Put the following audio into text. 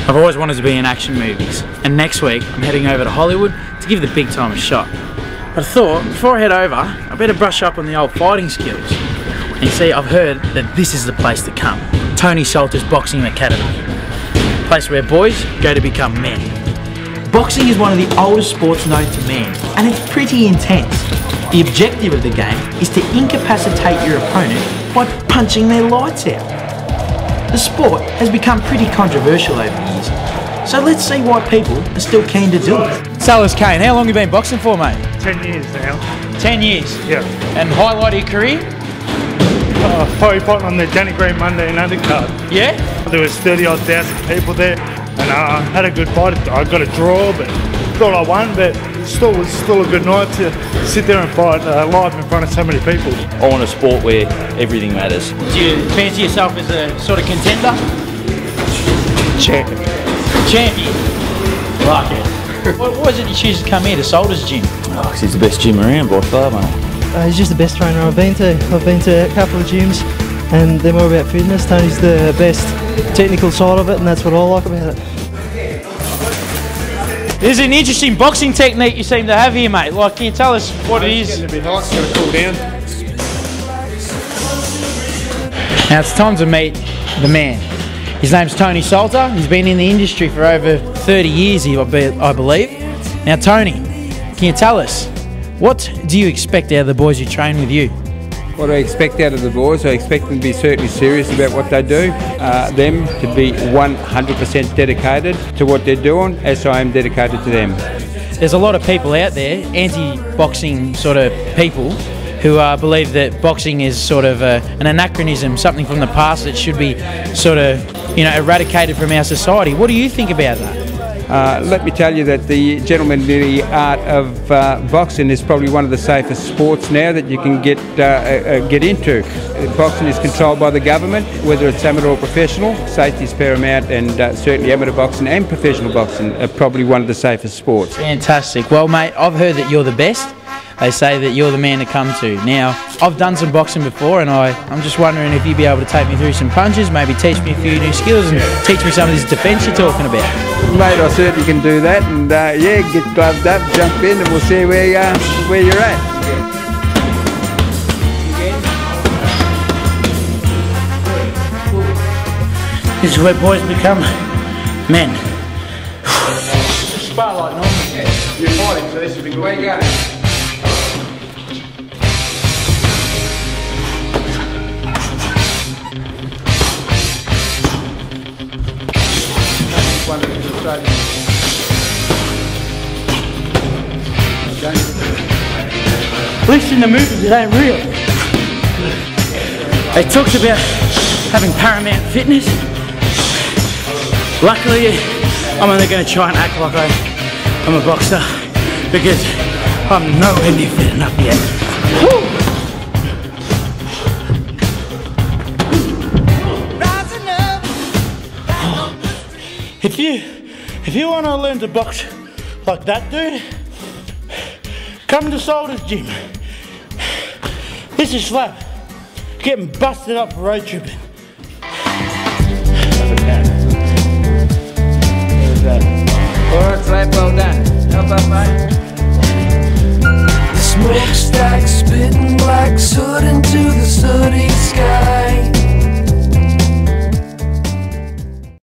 I've always wanted to be in action movies, and next week I'm heading over to Hollywood to give the big time a shot. But I thought, before I head over, I better brush up on the old fighting skills. And you see, I've heard that this is the place to come. Tony Salta's Boxing Academy. A place where boys go to become men. Boxing is one of the oldest sports known to man, and it's pretty intense. The objective of the game is to incapacitate your opponent by punching their lights out. The sport has become pretty controversial over the years, so let's see why people are still keen to do it. Salvador, how long have you been boxing for, mate? 10 years now. 10 years? Yeah. And highlight of your career? Probably fighting on the Danny Green Monday and undercard. Yeah? There was 30-odd thousand people there, and I had a good fight. I got a draw, but thought I won, but it was still a good night to sit there and fight live in front of so many people. I want a sport where everything matters. Do you fancy yourself as a sort of contender? Champion. Champion? Like it. Why is it you choose to come here to Salta's gym? Oh, because he's the best gym around by far, mate. He's just the best trainer I've been to. I've been to a couple of gyms and they're more about fitness. Tony's the best technical side of it, and that's what I like about it. There's an interesting boxing technique you seem to have here, mate. Like, can you tell us what it is? It's getting a bit hot, it's going to cool down. Now it's time to meet the man. His name's Tony Salta. He's been in the industry for over 30 years, I believe. Now, Tony, can you tell us, what do you expect out of the boys who train with you? What I expect out of the boys, I expect them to be certainly serious about what they do, them to be 100% dedicated to what they're doing, as I am dedicated to them. There's a lot of people out there, anti-boxing sort of people, who believe that boxing is sort of an anachronism, something from the past that should be sort of, eradicated from our society. What do you think about that? Let me tell you that the gentlemanly art of boxing is probably one of the safest sports now that you can get into. Boxing is controlled by the government, whether it's amateur or professional. Safety is paramount, and certainly amateur boxing and professional boxing are probably one of the safest sports. Fantastic. Well, mate, I've heard that you're the best. They say that you're the man to come to. Now, I've done some boxing before, and I'm just wondering if you'd be able to take me through some punches, maybe teach me a few new skills and teach me some of this defence you're talking about. Mate, I certainly can do that, and yeah, get gloved up, jump in, and we'll see where you're at. This is where boys become men. Spar like normal. You're fighting, so this would be good. Where you going? Listen to movies, it ain't real. They talked about having paramount fitness. Luckily, I'm only going to try and act like I'm a boxer, because I'm nowhere near fit enough yet. Woo! If you want to learn to box like that dude, come to Salta's gym. This is Slav, getting busted up for road tripping. Alright, Slav, well done. Help up, mate. The smokestack spitting black soot into the sooty sky.